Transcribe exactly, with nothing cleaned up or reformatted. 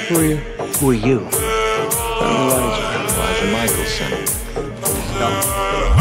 Who are you? Who are you? I'm Elijah. Elijah Michelson. No.